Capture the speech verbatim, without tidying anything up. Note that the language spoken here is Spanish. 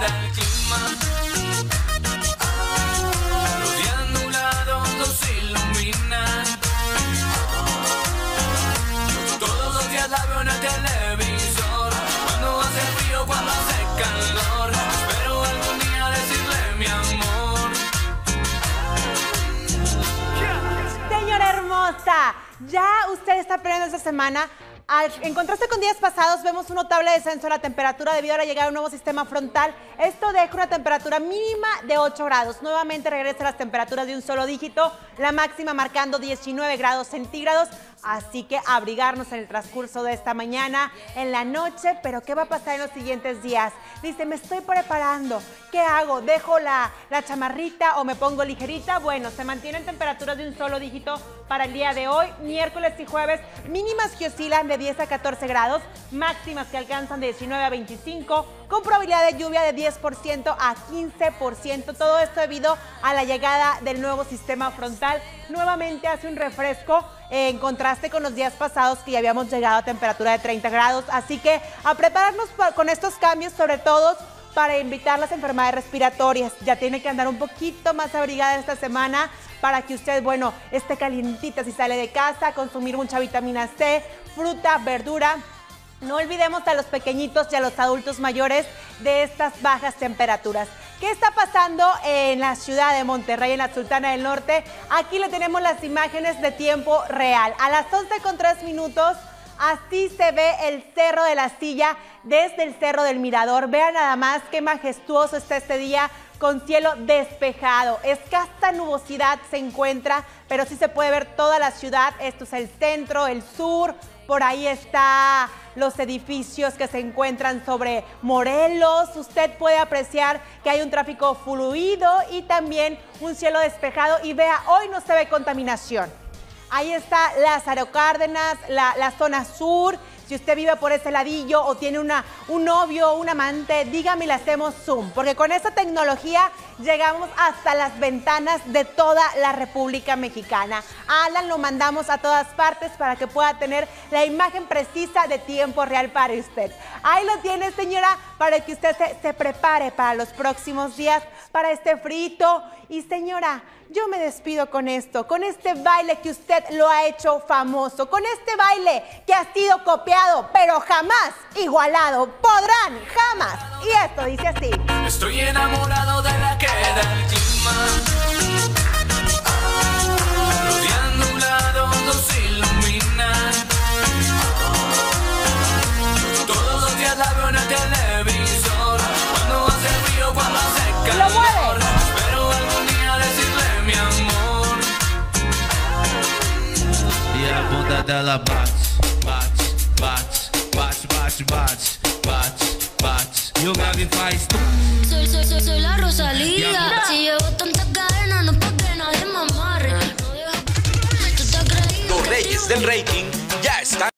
queda el clima. Los días nublados nos iluminan. Todos los días la veo en el televisor. Cuando hace frío, cuando hace calor. Espero algún día decirle mi amor. Señora hermosa, ya usted está planeando esta semana. Al, en contraste con días pasados, vemos un notable descenso en la temperatura debido a la llegada de un nuevo sistema frontal. Esto deja una temperatura mínima de ocho grados. Nuevamente regresan las temperaturas de un solo dígito, la máxima marcando diecinueve grados centígrados. Así que abrigarnos en el transcurso de esta mañana, en la noche. Pero ¿qué va a pasar en los siguientes días? Dice, me estoy preparando. ¿Qué hago? ¿Dejo la, la chamarrita o me pongo ligerita? Bueno, se mantienen temperaturas de un solo dígito para el día de hoy, miércoles y jueves. Mínimas que oscilan de diez a catorce grados, máximas que alcanzan de diecinueve a veinticinco, con probabilidad de lluvia de diez por ciento a quince por ciento. Todo esto debido a la llegada del nuevo sistema frontal. Nuevamente hace un refresco eh, en contraste con los días pasados que ya habíamos llegado a temperatura de treinta grados. Así que a prepararnos con estos cambios, sobre todo para evitar las enfermedades respiratorias. Ya tiene que andar un poquito más abrigada esta semana para que usted, bueno, esté calientita si sale de casa, consumir mucha vitamina C, fruta, verdura. No olvidemos a los pequeñitos y a los adultos mayores de estas bajas temperaturas. ¿Qué está pasando en la ciudad de Monterrey, en la Sultana del Norte? Aquí le tenemos las imágenes de tiempo real. A las once con tres minutos, así se ve el Cerro de la Silla desde el Cerro del Mirador. Vean nada más qué majestuoso está este día, con cielo despejado. Escasa nubosidad se encuentra, pero sí se puede ver toda la ciudad. Esto es el centro, el sur. Por ahí están los edificios que se encuentran sobre Morelos. Usted puede apreciar que hay un tráfico fluido y también un cielo despejado. Y vea, hoy no se ve contaminación. Ahí está Lázaro Cárdenas, la, la zona sur. Si usted vive por ese ladillo o tiene una, un novio o un amante, dígame y le hacemos zoom. Porque con esta tecnología llegamos hasta las ventanas de toda la República Mexicana. A Alan lo mandamos a todas partes para que pueda tener la imagen precisa de tiempo real para usted. Ahí lo tiene, señora, para que usted se, se prepare para los próximos días, para este frito. Y señora, yo me despido con esto, con este baile que usted lo ha hecho famoso, con este baile que ha sido copiado, pero jamás igualado. Podrán, jamás. Y esto dice así. Estoy enamorado de la que da el clima. Los días nublados nos iluminan. Todos los días la veo en el televisor. Cuando hace frío, cuando hace calor. ¡Lo mueve! Espero algún día decirle mi amor. E a bunda dela bate, bate, bate, bate, bate, bate, bate, bate. E o grave faz tum. Soy, soy, soy, soy la Rosalía. Si llevo tantas cadenas, no es pa' que nadie me amarre. No deja... ¿Tú te has creído? Los reyes del ranking ya están.